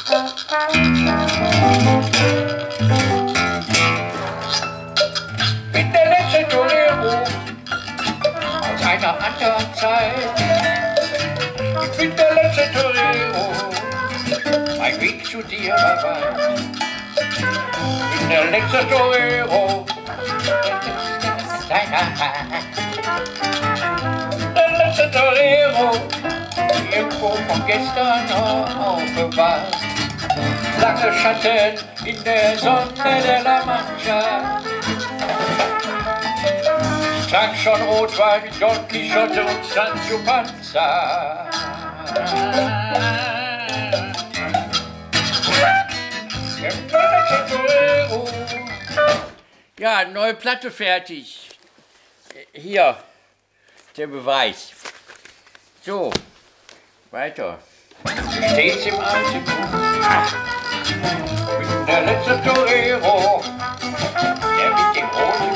Bin der letzte Torero aus einer anderen Zeit. Ich bin der letzte Torero, mein Weg zu dir war weit. Ich bin der letzte Torero deiner Hand. Der letzte Torero, irgendwo von gestern noch aufbewahrt. Lange Schatten in der Sonne de la Mancha. Ich trank schon Rotwein, Don Quixote und Sancho Panza. Ja, neue Platte fertig. Hier, der Beweis. So, weiter. Stets im Atemzug. Ich bin der letzte Torero, der mit dem roten